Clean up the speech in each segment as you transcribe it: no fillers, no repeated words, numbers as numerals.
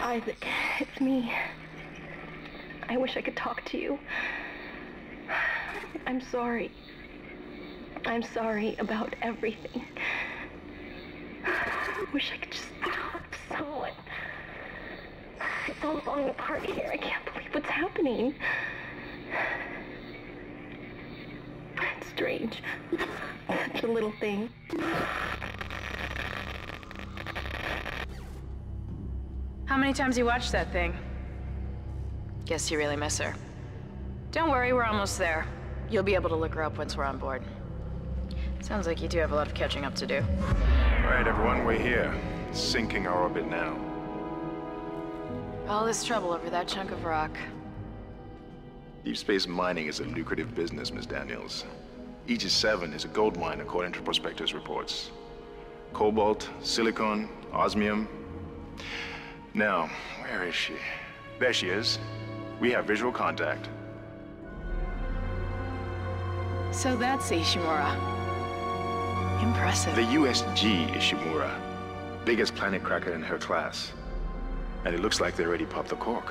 Isaac, it's me. I wish I could talk to you. I'm sorry. I'm sorry about everything. I wish I could just talk to someone. It's all falling apart here. I can't believe what's happening. It's strange. Such a little thing. How many times you watched that thing? Guess you really miss her. Don't worry, we're almost there. You'll be able to look her up once we're on board. Sounds like you do have a lot of catching up to do. All right, everyone, we're here. Sinking our orbit now. All this trouble over that chunk of rock. Deep space mining is a lucrative business, Ms. Daniels. Aegis 7 is a gold mine according to prospectors' reports. Cobalt, silicon, osmium. Now, where is she? There she is. We have visual contact. So that's Ishimura. Impressive. The USG Ishimura. Biggest planet cracker in her class. And it looks like they already popped the cork.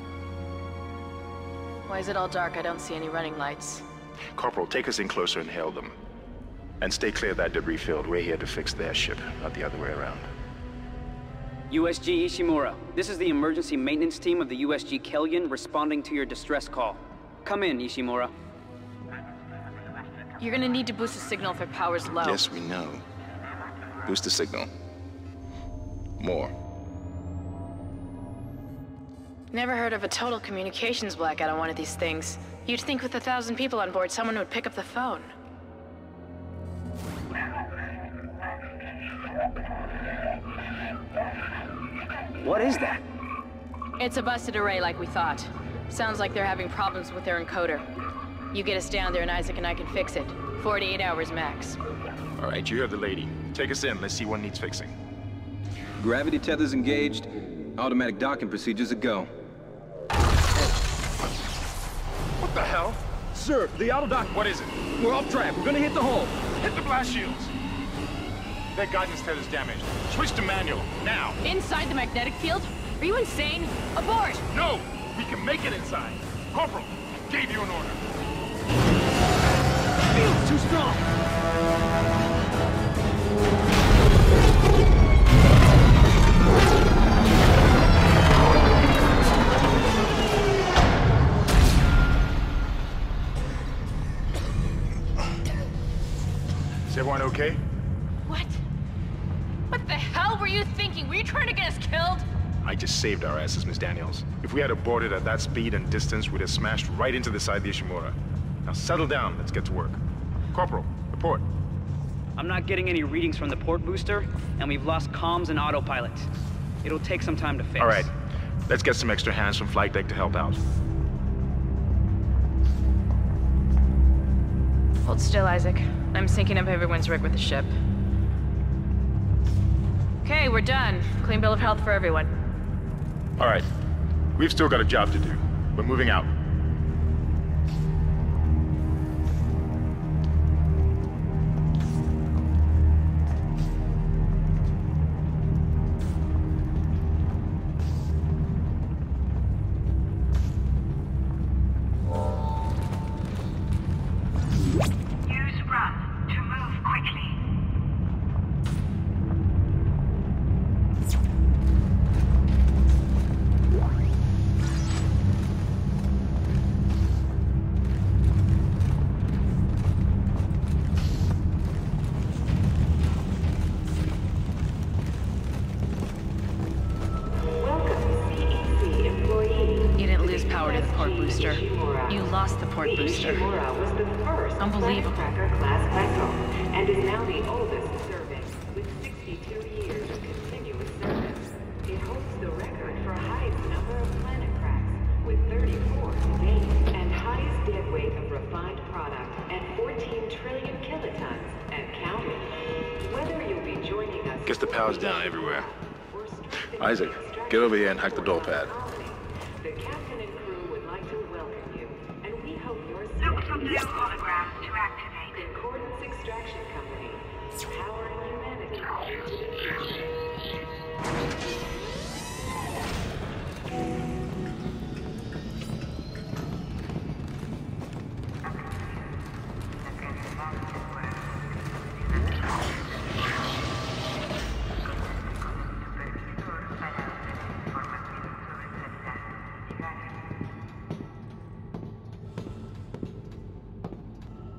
Why is it all dark? I don't see any running lights. Corporal, take us in closer and hail them. And stay clear of that debris field. We're here to fix their ship, not the other way around. USG Ishimura, this is the emergency maintenance team of the USG Killzone responding to your distress call. Come in, Ishimura. You're gonna need to boost the signal if it power's low. Yes, we know. Boost the signal. More. Never heard of a total communications blackout on one of these things. You'd think with 1,000 people on board, someone would pick up the phone. What is that? It's a busted array like we thought. Sounds like they're having problems with their encoder. You get us down there and Isaac and I can fix it. 48 hours max. All right, you heard the lady. Take us in. Let's see what needs fixing. Gravity tethers engaged. Automatic docking procedures a go. What the hell? Sir, the auto dock. What is it? We're off track. We're gonna hit the hull. Hit the blast shields. Their guidance tether's damaged. Switch to manual, now. Inside the magnetic field? Are you insane? Abort! No! We can make it inside. Corporal, gave you an order. Field's too strong. Is everyone okay? What? What the hell were you thinking? Were you trying to get us killed? I just saved our asses, Miss Daniels. If we had aborted at that speed and distance, we'd have smashed right into the side of the Ishimura. Now settle down, let's get to work. Corporal, report. I'm not getting any readings from the port booster, and we've lost comms and autopilot. It'll take some time to fix. All right, let's get some extra hands from flight deck to help out. Hold still, Isaac. I'm syncing up everyone's rig with the ship. Okay, we're done. Clean bill of health for everyone. All right, we've still got a job to do. We're moving out. You lost the port booster. Ishimura was the first Unbelievable. Cracker-class vessel, and is now the oldest serving, with 62 years of continuous service. It holds the record for highest number of planet cracks, with 34 to date, and highest dead weight of refined product at 14 trillion kilotons and counting. Whether you'll be joining us... Guess the power's down everywhere. Isaac, get over here and hack the door pad. The captain and crew would like to welcome you, and we hope you're safe. Look for blue holograms to activate. Concordance Extraction Company, powering humanity into the future.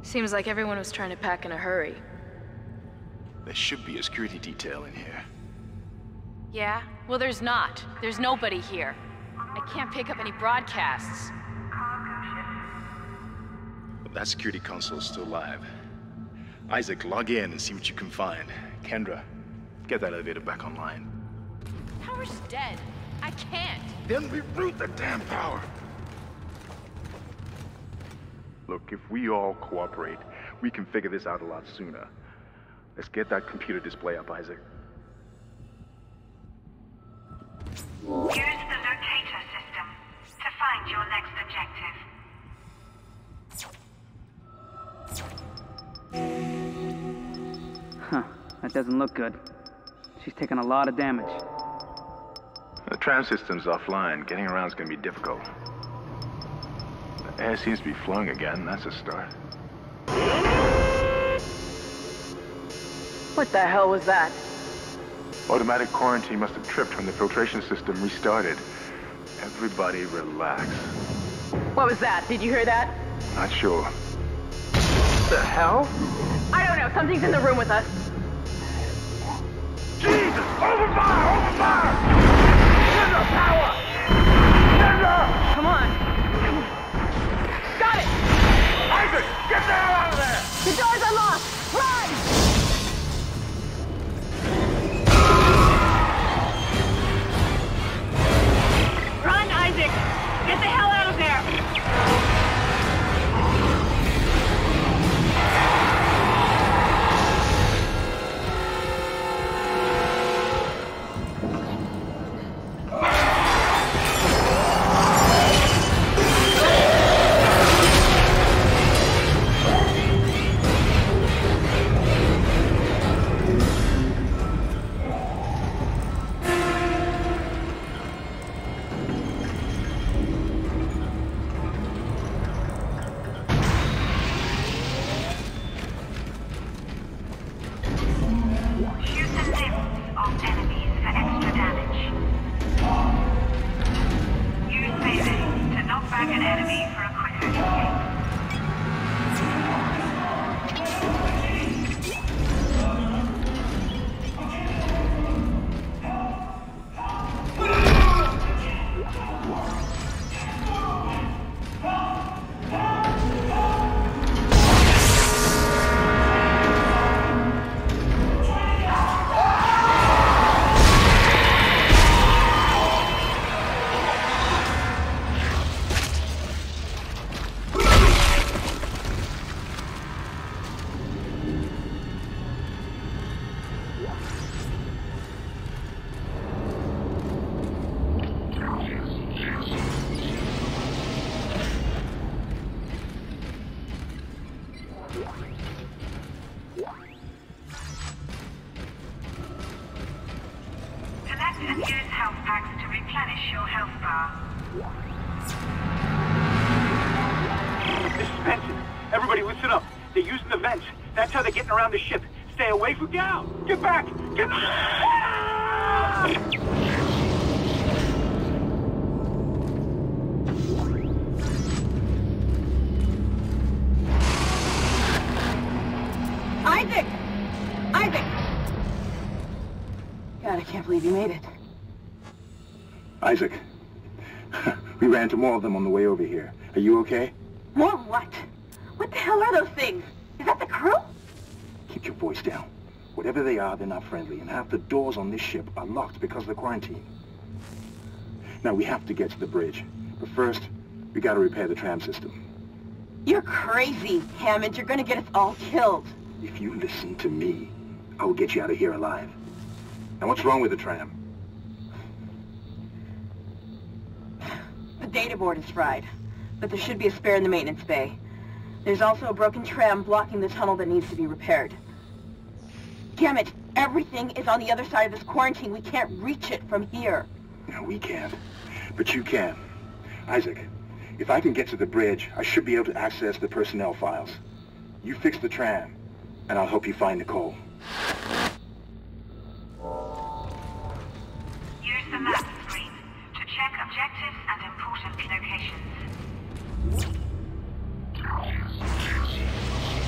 Seems like everyone was trying to pack in a hurry. There should be a security detail in here. Yeah? Well, there's not. There's nobody here. I can't pick up any broadcasts. But that security console is still live. Isaac, log in and see what you can find. Kendra, get that elevator back online. Power's dead. I can't. Then reboot the damn power! Look, if we all cooperate, we can figure this out a lot sooner. Let's get that computer display up, Isaac. Use the locator system to find your next objective. Huh. That doesn't look good. She's taken a lot of damage. The tram system's offline. Getting around's gonna be difficult. The air seems to be flowing again. That's a start. What the hell was that? Automatic quarantine must have tripped when the filtration system restarted. Everybody relax. What was that? Did you hear that? Not sure. The hell? I don't know. Something's in the room with us. Jesus! Open fire! Open fire! Kendra, power! Kendra! Come on. Got it! Isaac, get the hell out of there! The door's unlocked! Run! Run, Isaac! Get the hell out of there! And use health packs to replenish your health bar. This is Benson. Everybody listen up. They're using the vents. That's how they're getting around the ship. Stay away from down. Get back! Get back! Isaac! Isaac! God, I can't believe you made it. Isaac, we ran into more of them on the way over here. Are you okay? More what? What the hell are those things? Is that the crew? Keep your voice down. Whatever they are, they're not friendly, and half the doors on this ship are locked because of the quarantine. Now, we have to get to the bridge, but first, we gotta repair the tram system. You're crazy, Hammond. You're gonna get us all killed. If you listen to me, I will get you out of here alive. Now, what's wrong with the tram? The data board is fried, but there should be a spare in the maintenance bay. There's also a broken tram blocking the tunnel that needs to be repaired. Damn it! Everything is on the other side of this quarantine. We can't reach it from here. No, we can't. But you can. Isaac, if I can get to the bridge, I should be able to access the personnel files. You fix the tram, and I'll help you find Nicole. Use the map screen to check objectives and important locations.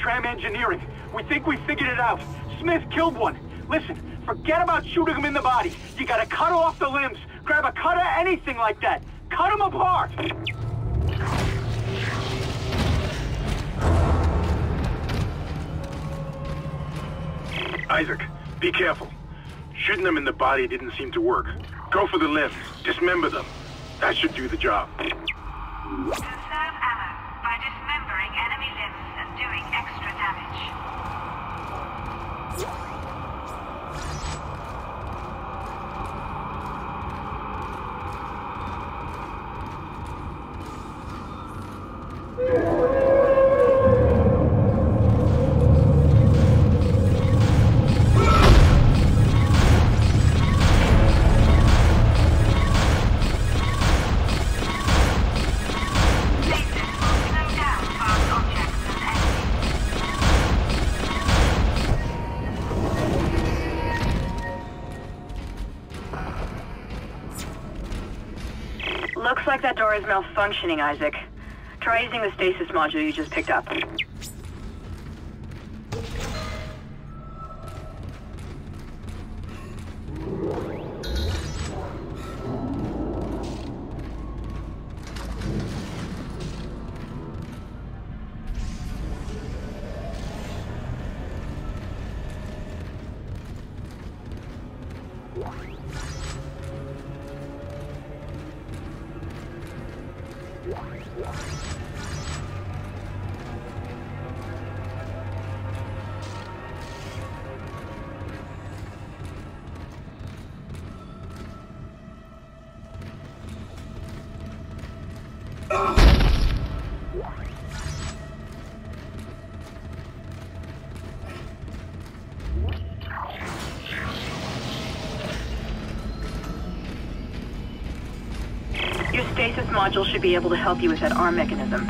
tram engineering. We think we figured it out. Smith killed one. Listen, forget about shooting him in the body. You gotta cut off the limbs. Grab a cutter, anything like that. Cut him apart! Isaac, be careful. Shooting them in the body didn't seem to work. Go for the limbs. Dismember them. That should do the job. Conserve ammo by dismembering enemy limbs and doing extra damage. Looks like that door is malfunctioning, Isaac. Try using the stasis module you just picked up. Your stasis module should be able to help you with that arm mechanism.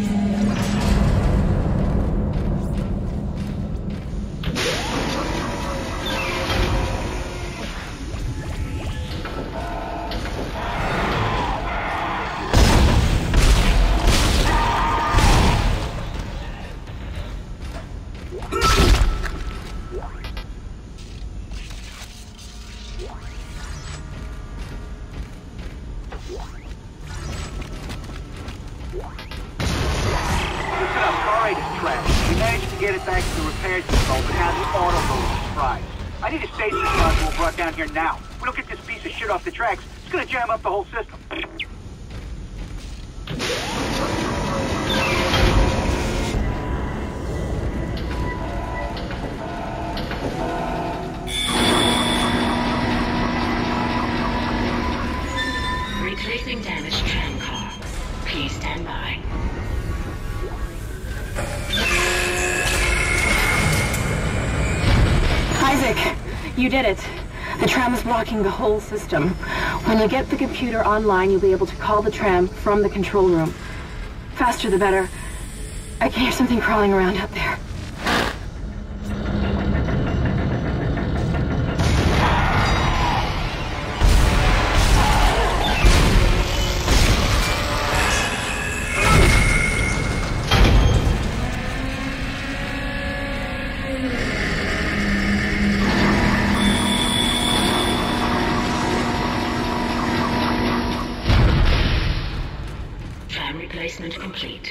Get it back to the repair depot, but now the auto load is fried. I need a stasis module brought down here now. If we don't get this piece of shit off the tracks, it's gonna jam up the whole system. Replacing damaged tram car. Please stand by. Isaac, you did it. The tram is blocking the whole system. When you get the computer online, you'll be able to call the tram from the control room. Faster the better. I can hear something crawling around out there. Replacement complete.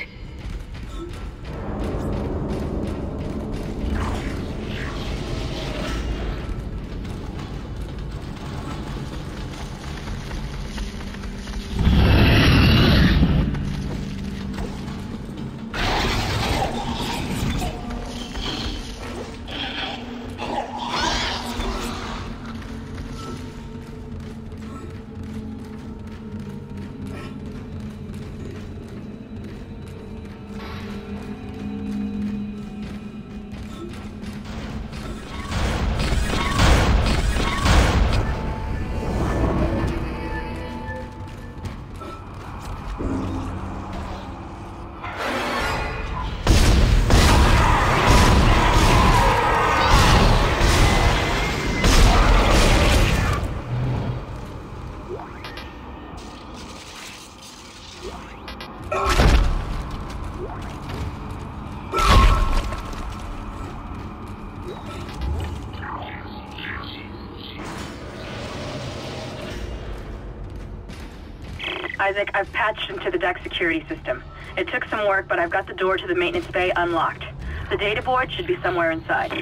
Isaac, I've patched into the deck security system. It took some work, but I've got the door to the maintenance bay unlocked. The data board should be somewhere inside.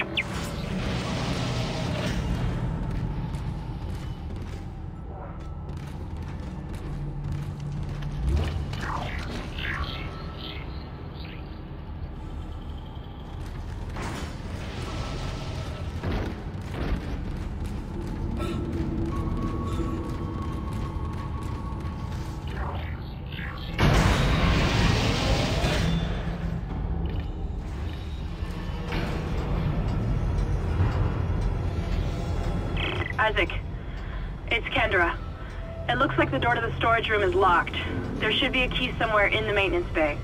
Isaac, it's Kendra. It looks like the door to the storage room is locked. There should be a key somewhere in the maintenance bay.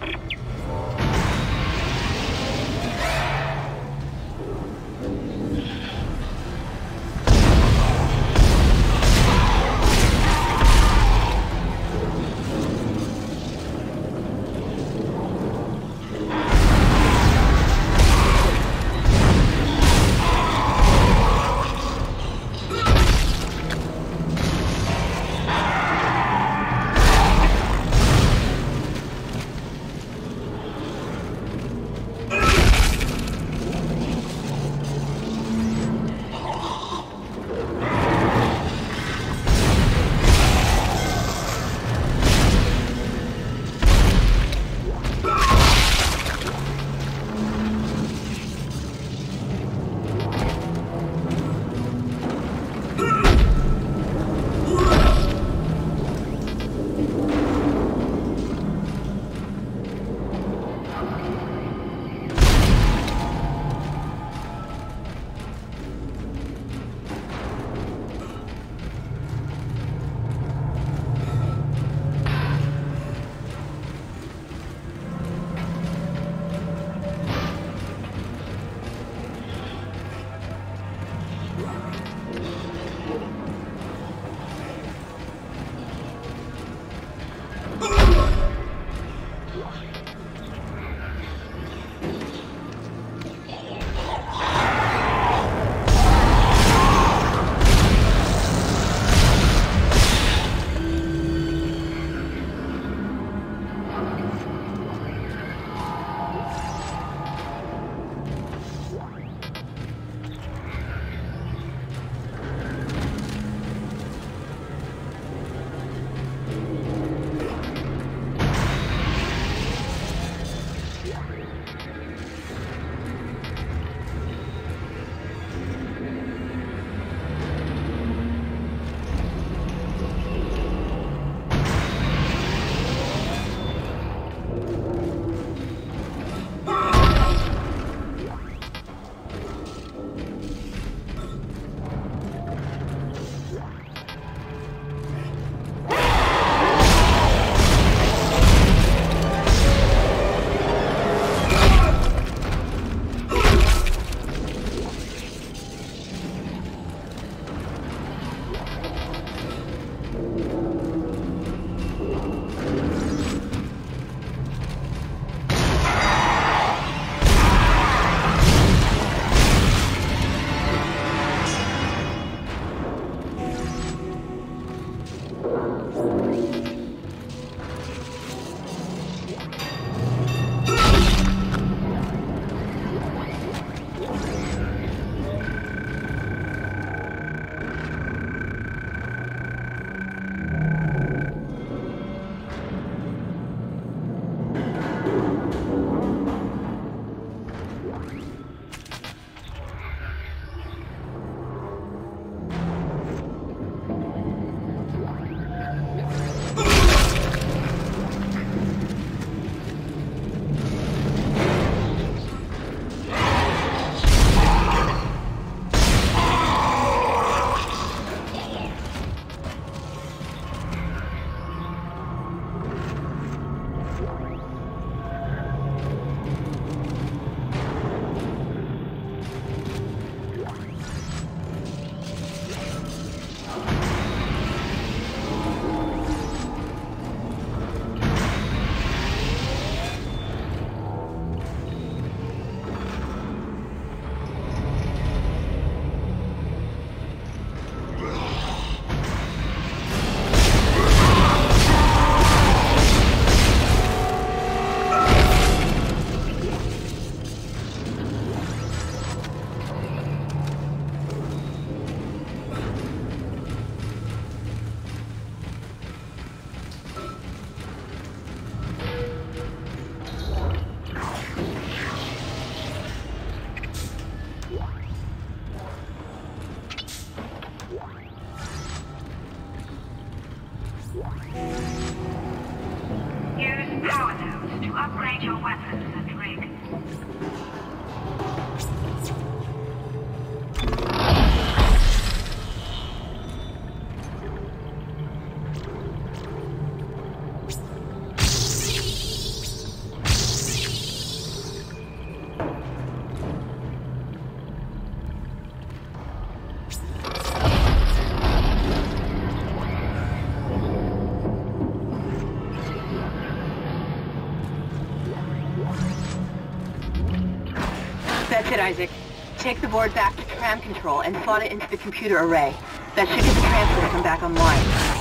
That's it, Isaac. Take the board back to tram control and slot it into the computer array. That should get the tram system back online.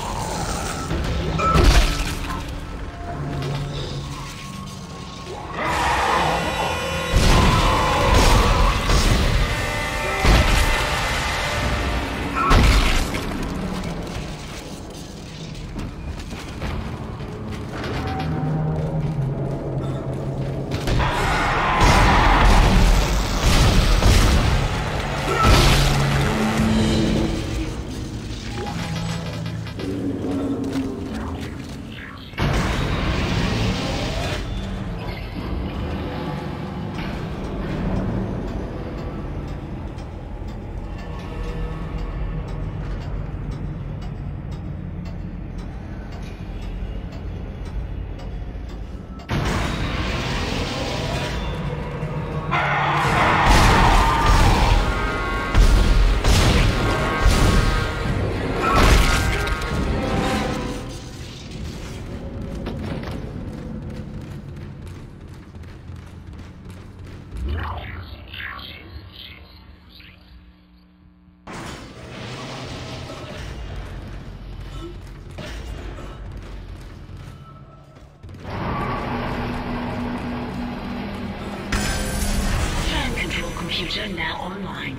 Computer now online.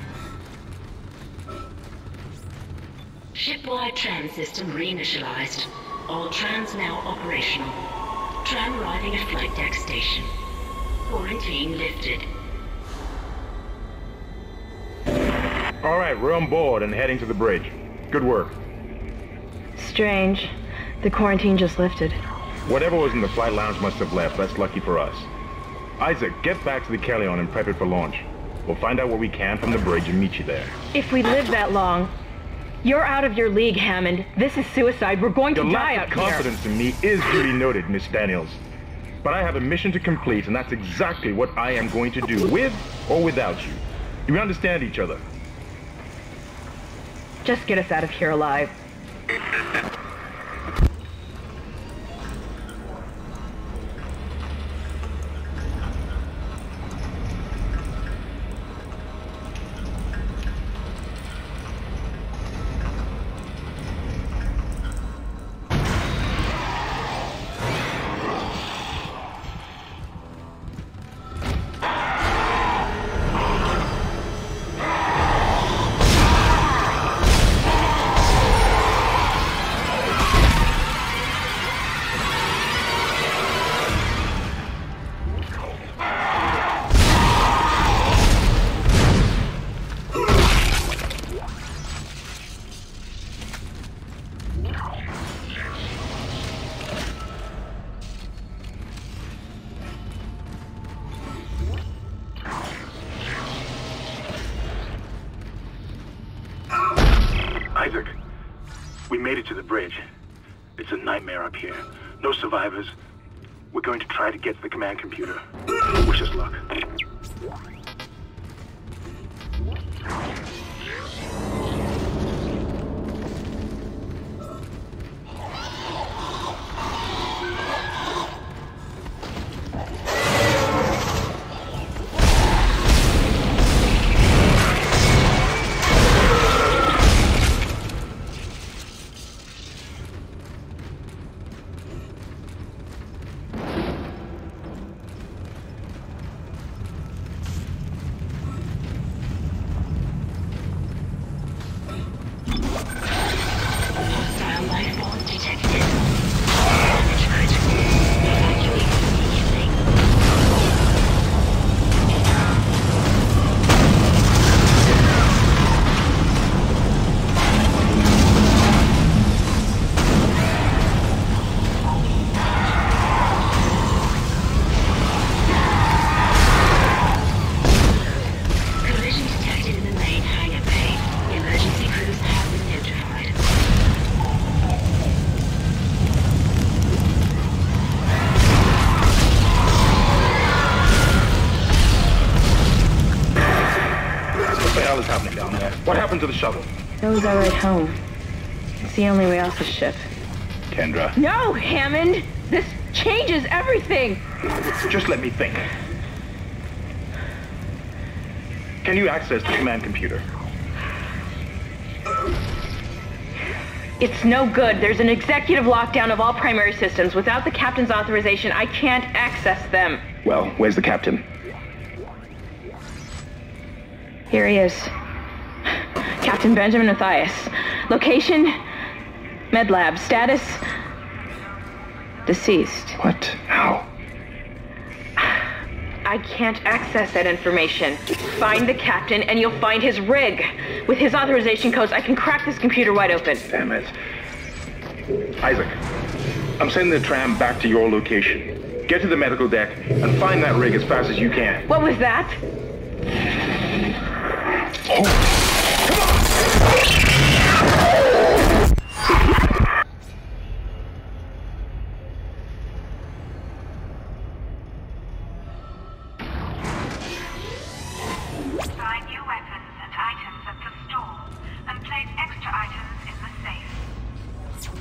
Shipwide tram system reinitialized. All trams now operational. Tram arriving at flight deck station. Quarantine lifted. All right, we're on board and heading to the bridge. Good work. Strange. The quarantine just lifted. Whatever was in the flight lounge must have left. That's lucky for us. Isaac, get back to the Kellyon and prep it for launch. We'll find out what we can from the bridge and meet you there. If we live that long, you're out of your league, Hammond. This is suicide. We're going to die out here. Your lack of confidence in me is duly noted, Miss Daniels. But I have a mission to complete, and that's exactly what I am going to do, with or without you. Do we understand each other? Just get us out of here alive. Isaac, we made it to the bridge. It's a nightmare up here. No survivors. We're going to try to get to the command computer. Wish us luck. What happened to the shuttle? That was our ride home. It's the only way off the ship. Kendra. No, Hammond! This changes everything! Just let me think. Can you access the command computer? It's no good. There's an executive lockdown of all primary systems. Without the captain's authorization, I can't access them. Well, where's the captain? Here he is. Captain Benjamin Mathias. Location? Med lab. Status? Deceased. What? How? I can't access that information. Find the captain and you'll find his rig. With his authorization codes, I can crack this computer wide open. Damn it. Isaac, I'm sending the tram back to your location. Get to the medical deck and find that rig as fast as you can. What was that? Oh. Come on! Find new weapons and items at the store, and place extra items in the safe.